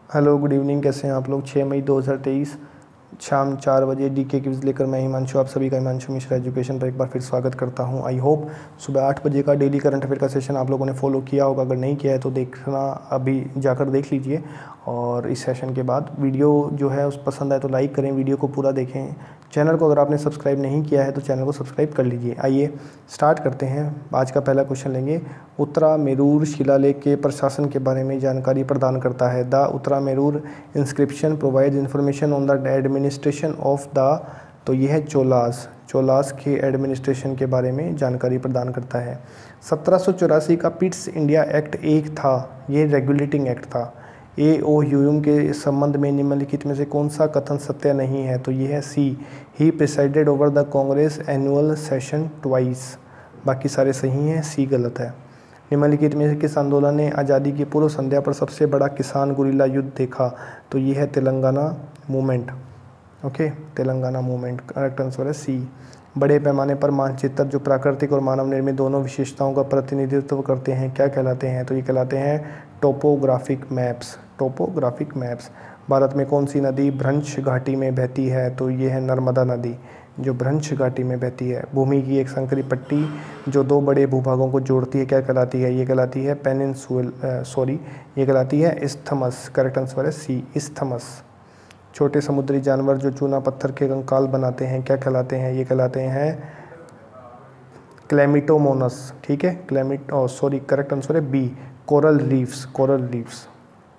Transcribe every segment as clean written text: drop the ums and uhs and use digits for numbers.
Hello, good evening. कैसे हैं आप लोग। 6 मई 2023 शाम 4 बजे डीके क्विज़ लेकर मैं हिमांशु, आप सभी का हिमांशु मिश्रा एजुकेशन पर एक बार फिर स्वागत करता हूं। आई होप सुबह 8 बजे का डेली करंट अफेयर का सेशन आप लोगों ने फॉलो किया होगा। अगर नहीं किया है तो देखना, अभी जाकर देख लीजिए। और इस सेशन के बाद वीडियो जो है उस पसंद आए तो लाइक करें, वीडियो को पूरा देखें। चैनल को अगर आपने सब्सक्राइब नहीं किया है तो चैनल को सब्सक्राइब कर लीजिए। आइए स्टार्ट करते हैं। आज का पहला क्वेश्चन लेंगे। उत्तरा मेरूर शिलालेख के प्रशासन के बारे में जानकारी प्रदान करता है। The Uttaramerur inscription provides information on the administration of the, तो ये है चोलास के एडमिनिस्ट्रेशन के बारे में जानकारी प्रदान करता है। 1784 का पिट्स इंडिया एक्ट एक था, ये रेगुलेटिंग एक्ट था। AOUM के संबंध में निम्नलिखित में से कौन सा कथन सत्य नहीं है, तो ये है C, he presided over the Congress annual session twice. बाकी सारे सही हैं, सी गलत है। निम्नलिखित में से किस आंदोलन ने आज़ादी की पूर्व संध्या पर सबसे बड़ा किसान गुरिल्ला युद्ध देखा, तो ये है Telangana movement. Okay, Telangana movement, correct answer है सी। बड़े पैमाने पर मानचित्र जो प्राकृतिक और मानव निर्मित दोनों विशेषताओं का प्रतिनिधित्व करते हैं क्या कहलाते हैं, तो ये कहलाते हैं topographic maps. Topographic maps. Bharat में कौन सी नदी भ्रंश घाटी में बहती है, तो ये है नर्मदा नदी, जो भ्रंश घाटी में बहती है। भूमि की एक संकरी पट्टी जो दो बड़े भूभागों को जोड़ती है क्या कहलाती है, ये कहलाती है ये कहलाती है इस्थमस। करेक्ट आंसर है सी, इस्थमस। छोटे समुद्री जानवर जो चूना पत्थर के कंकाल बनाते हैं क्या कहलाते हैं, ये कहलाते हैं क्लेमिटोमोनस। ठीक है, करेक्ट आंसर है बी, कोरल रीफ्स।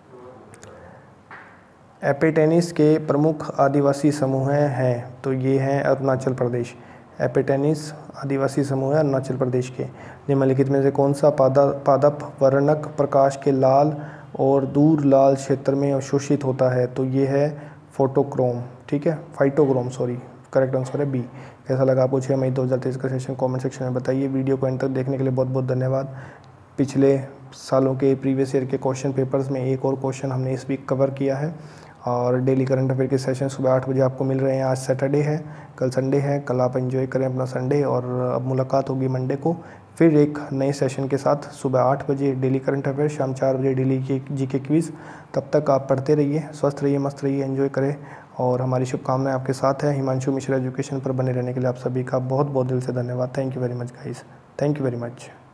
एपिटेनिस के प्रमुख आदिवासी समूह हैं, तो ये हैं अरुणाचल प्रदेश। एपिटेनिस आदिवासी समूह है अरुणाचल प्रदेश के। निम्नलिखित में से कौन सा पादप वर्णक प्रकाश के लाल और दूर लाल क्षेत्र में अवशोषित होता है, तो ये है फोटोक्रोम। ठीक है, फाइटोक्रोम करेक्ट आंसर है बी। कैसा लगा आपको 6 मई 2023 का सेशन, कमेंट सेक्शन में बताइए। वीडियो को एंड तक देखने के लिए बहुत बहुत धन्यवाद। पिछले सालों के प्रीवियस ईयर के क्वेश्चन पेपर्स में एक और क्वेश्चन हमने इस वीक कवर किया है। और डेली करंट अफेयर के सेशन सुबह 8 बजे आपको मिल रहे हैं। आज सैटरडे है, कल संडे है। कल आप एंजॉय करें अपना संडे, और अब मुलाकात होगी मंडे को फिर एक नए सेशन के साथ। सुबह 8 बजे डेली करंट अफेयर, शाम 4 बजे डेली जीके क्विज़। तब तक आप पढ़ते रहिए, स्वस्थ रहिए, मस्त रहिए, एंजॉय करें। और हमारी शुभकामनाएं आपके साथ है। हिमांशु मिश्रा एजुकेशन पर बने रहने के लिए आप सभी का बहुत बहुत दिल से धन्यवाद। Thank you very much guys, thank you very much.